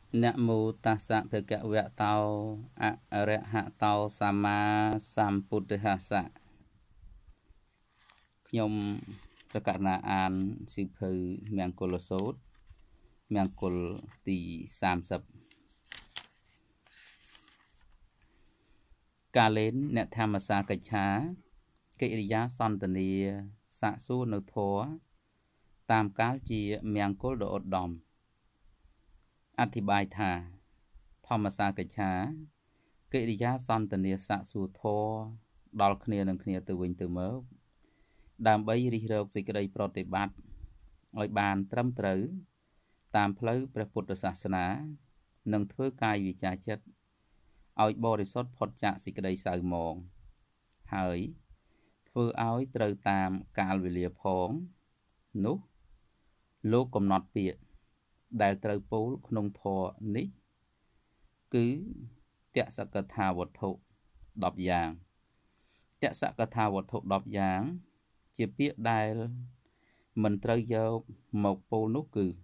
Nạ mô tát sạ phê kẹ vẹ tao ạ rẹ hạ tao sa ma sam bụt hạ sạ nhôm tất cả na an sư phư miang col sốt miang col tì sam sập ca lên nẹ tham sa cạch chá cây ri giá son tần đi sạ su nô thố tam cá chi miang col độ đom อธิบายថាធម្មសាកិច្ឆាកិរិយាសន្ទនាស័កសួរធរដល់គ្នានឹងគ្នាទៅវិញទៅមកដើម្បីរិះរកសេចក្តីប្រតិបត្តិឲ្យបានត្រឹមត្រូវតាមផ្លូវព្រះពុទ្ធសាសនានិងធ្វើកាយវិការចិត្តឲ្យបរិសុទ្ធផុតចាកសេចក្តីសៅហ្មងហើយធ្វើឲ្យត្រូវតាមកាលវេលាផងនោះលោកកំណត់ពាក្យដែលត្រូវពោលក្នុងធម៌នេះគឺតសកថាវត្ថុ10យ៉ាងតសកថាវត្ថុ10យ៉ាងជាពាក្យដែលមិនត្រូវយកមកពោលនោះគឺ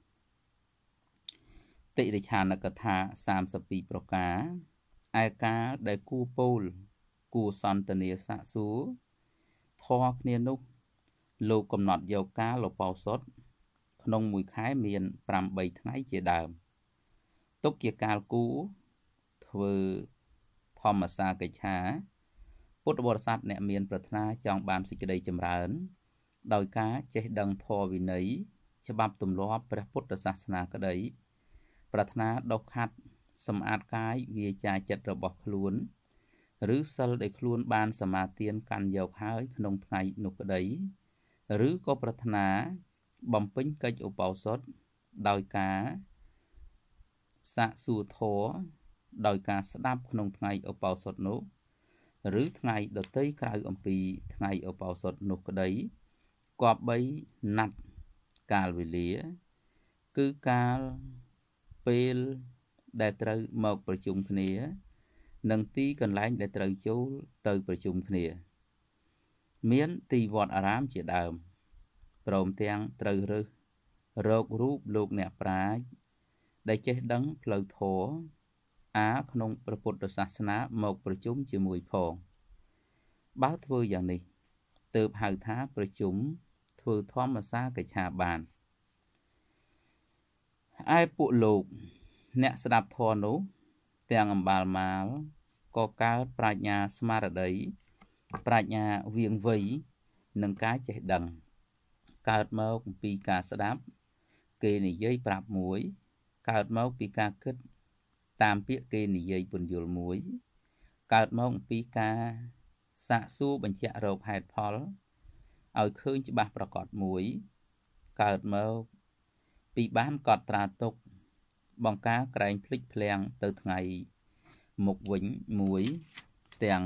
តិរិឆានកថា32ប្រការឯការដែលគួរពោលគួរសន្ទនាសាកសួរធម៌គ្នានោះលោកកំណត់យកកាលឧបោសថក្នុងមួយខែមាន8ថ្ងៃជាដើមទុកជាកាលគូធ្វើធម្មសាកិច្ឆាពុទ្ធបរិស័ទអ្នកមានប្រាថ្នាចង់បានសេចក្តីចម្រើនដោយការចេះដឹងធម៌វិន័យច្បាប់ទម្លាប់ព្រះពុទ្ធសាសនាក្តីប្រាថ្នាដុសខាត់សម្អាតកាយវាចាចិត្តរបស់ខ្លួនឬសិលដែលខ្លួនបានសមាទានកាន់យកហើយក្នុងថ្ងៃនោះក្តីឬក៏ប្រាថ្នាបំពេញកិច្ចឧបោសថដោយការសាកសួរធម៌ដោយការស្ដាប់ក្នុងថ្ងៃឧបោសថនោះឬថ្ងៃដទៃក្រៅអំពីថ្ងៃឧបោសថនោះក្តីគប្បីណាត់កាលវេលាគឺកាលពេលដែលត្រូវមកប្រជុំគ្នានិងទីកន្លែងដែលត្រូវចូលទៅប្រជុំគ្នាមានទីវត្តអារាមជាដើមព្រមទាំងត្រូវរើសរករូបលោកអ្នកប្រាជ្ញដែលចេះដឹងផ្លូវធម៌ក្នុងព្រះពុទ្ធសាសនាមកប្រជុំជាមួយផងបើធ្វើយ៉ាងនេះទើបហៅថាប្រជុំធ្វើធម្មសាកិច្ឆាបានឯពួកលោកអ្នកស្ដាប់ធម៌នោះទាំងអំបាលមាលក៏កើតប្រាជ្ញាស្មារតីប្រាជ្ញាវាងវៃនិងការចេះដឹងកើតមកពីការស្ដាប់គេនិយាយប្រាប់មួយកើតមកពីការគិតតាមពាក្យគេនិយាយពន្យល់មួយកើតមកពីការសាកសួរបញ្ជាក់រកហេតុផលឲ្យឃើញច្បាស់ប្រកបមួយកើតមកពីបានកត់ត្រាទុកបង្ការក្រែងភ្លេចភ្លាំងទៅថ្ងៃមុខវិញមួយទាំង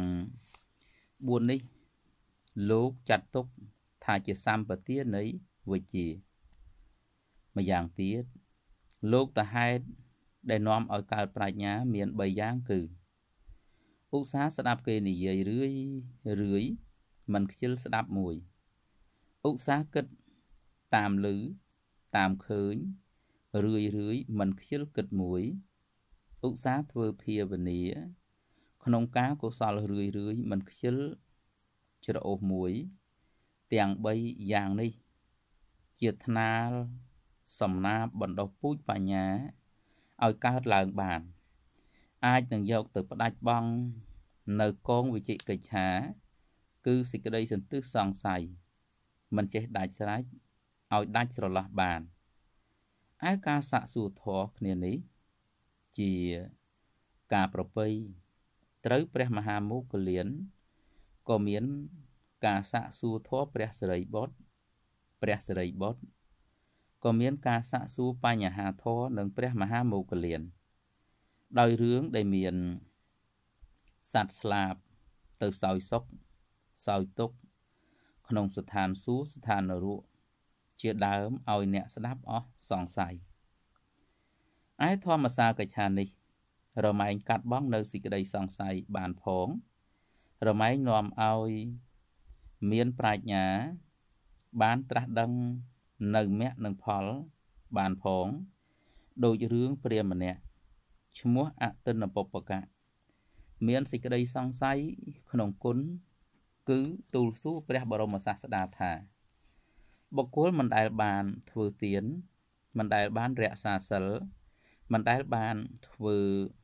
4នេះលោកចាត់ទុកថាជាសម្បទានៃវិជ្ជាម្យ៉ាងទៀតលោកតហេតុដែលនាំឲ្យកើតប្រាជ្ញាមាន3យ៉ាងគឺឧស្សាហ៍ស្ដាប់គេនិយាយរឿយមិនខ្ជិលស្ដាប់មួយឧស្សាហ៍គិតតាមឮតាមឃើញរឿយមិនខ្ជិលគិតមួយឧស្សាហ៍ធ្វើភាវនាក្នុងការកុសលរឿយមិនខ្ជិលច្រអូសមួយទាំង3យ៉ាងនេះជាថ្នាលសំណាបបណ្ដុះពូជបញ្ញាឲ្យកើតឡើងបានអាចនឹងយកទៅផ្ដាច់បង់នៅកងវិជិកិច្ឆាគឺសេចក្តីសន្ទឹះសង្ស័យមិនចេះដាច់ស្រេចឲ្យដាច់ស្រឡះបានឯការសាកសួរធម៌គ្នានេះជាការប្រពៃត្រូវព្រះមហាមោគលានក៏មានការសាកសួរធម៌ព្រះសិរីបុត្រក៏មានការសាកសួរបញ្ហាធម៌នឹងព្រះមហាមោគលានដោយរឿងដែលមានសត្វស្លាប់ទៅសោយសុខសោយទុក្ខក្នុងស្ថានសួគ៌ស្ថាននរកជាដើមឲ្យអ្នកស្ដាប់អស់សង្ស័យឯធម្មសាកិច្ឆានេះរមែងកាត់បង់នៅសេចក្តីសង្ស័យបានផងរមែងនាំឲ្យមានប្រាជ្ញាបានត្រាស់ដឹងនៅមគ្គនិងផលបានផងដូចរឿងព្រាហ្មណ៍ម្នាក់ឈ្មោះអតិនពពកៈមានសេចក្តីសង្ស័យក្នុងគុណគឺទូលសួរព្រះបរមសាស្តាថាបុគ្គលមិនដែលបានធ្វើទានមិនដែលបានរក្សាសិលមិនដែលបានធ្វើ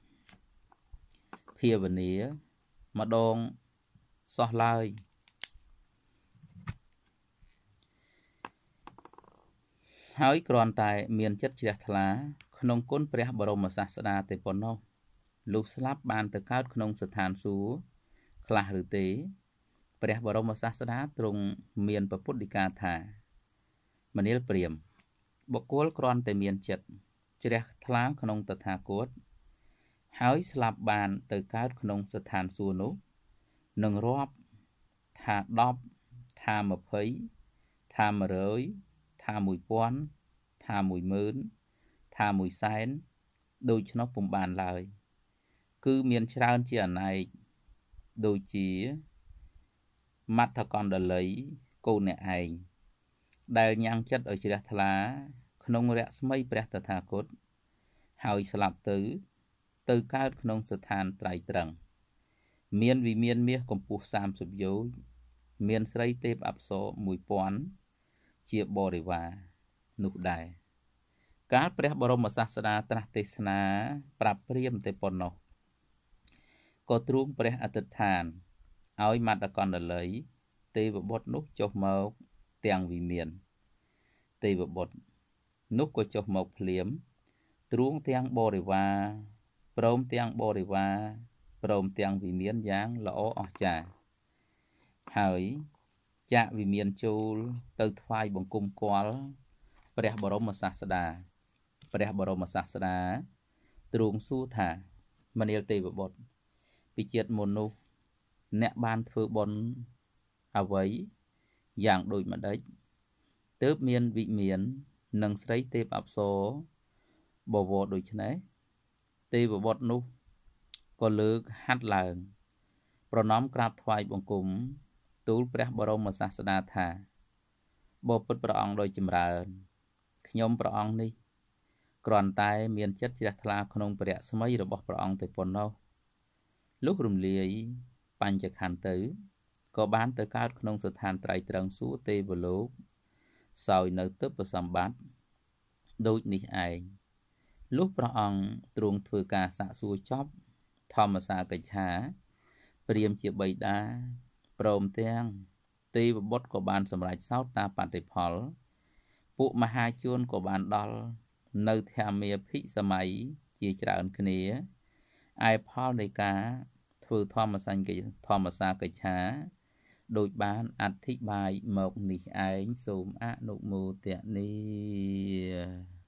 ភាវនាម្ដងសោះឡើយហើយគ្រាន់តែមានចិត្តជ្រះថ្លាក្នុងគុណព្រះបរមសាស្តាតែប៉ុណ្ណោះលុះស្លាប់បានទៅកើតក្នុងស្ថានសួគ៌ខ្លះឬទេព្រះបរមសាស្តាទ្រង់មានពពុទ្ធដីកាថាមនាលព្រាហ្មណ៍បុគ្គលគ្រាន់តែមានចិត្តជ្រះថ្លាក្នុងតថាគតហើយស្លាប់បានទៅកើតក្នុងស្ថានសួគ៌នោះនឹងរាប់ថា10ថា20ថា100ថា1000ថា10000ថា100,000ដូច្នោះពុំបានឡើយគឺមានច្រើនជាអនេកដូចជាមត្ថកណ្ដលីកូនអ្នកឯងដែលញ៉ាំងចិត្តឲ្យជ្រះថ្លាក្នុងរស្មីព្រះតថាគតហើយស្លាប់ទៅកើតក្នុងស្ថានត្រៃត្រឹងមានវិមានមាសកម្ពស់30យោជន៍មានស្រីទេពអប្សរ1000ជាបរិវារនោះដែរកាលព្រះបរមសាស្តាត្រាស់ទេសនាប្រាប់ព្រាហ្មណ៍តែប៉ុណ្ណោះក៏ទ្រង់ព្រះអធិដ្ឋានឲ្យមត្តកណ្ដលីទេវបុត្រនោះចុះមកទាំងវិមានទេវបុត្រនោះក៏ចុះមកភ្លាមទ្រង់ទាំងបរិវារព្រមទាំងបរិវារព្រមទាំងវិមានយ៉ាងល្អអស្ចារ្យហើយចាក់វិមានចូលទៅថ្វាយបង្គំគាល់ព្រះបរមសាស្តាព្រះបរមសាស្តាទ្រង់សួរថាមនាលទេវបុត្រពីជាតិមុននោះអ្នកបានធ្វើបុណ្យអ្វីយ៉ាងដូចម្ដេចទើបមានវិមាននិងស្រីទេពអប្សរបវរដូច្នេះទេវបុត្រនោះក៏លើកហាត់ឡើងប្រណម្យក្រាបថ្វាយបង្គំទូលព្រះបរមសាស្តាថាបបិទ្ធព្រះអង្គដោយចម្រើនខ្ញុំព្រះអង្គនេះគ្រាន់តែមានចិត្តជ្រះថ្លាក្នុងព្រះរស្មីរបស់ព្រះអង្គតែប៉ុណ្ណោះលុះរំលាយបញ្ចខណ្ឌទៅក៏បានទៅកើតក្នុងស្ថានត្រៃត្រឹងសួគ៌ទេវលោកសោយនៅទិព្វសម្បត្តិដូចនេះឯងលុះព្រះអង្គទ្រង់ធ្វើការសាកសួរចប់ធម្មសាកិច្ឆាព្រាហ្មណ៍ជាបិតាព្រមទាំងទេវបុត្រក៏បានសម្រេចសោតាបត្តិផលពួកមហាជនក៏បានដល់នៅធម្មាភិសម័យជាច្រើនគ្នាឯផលនៃការធ្វើធម្មសាកិច្ឆាដូចបានអធិប្បាយមកនេះឯងសូមអនុមោទនា